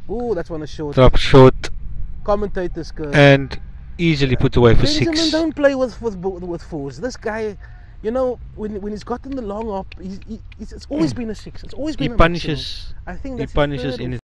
Oh, that's one a short. Drop short Commentator's curve. and easily put away for Benjamin, 6. don't play with fours. This guy, you know, when he's gotten the long up, it's always been a 6. It's always been He a punishes. maximum. I think He that's his punishes third in or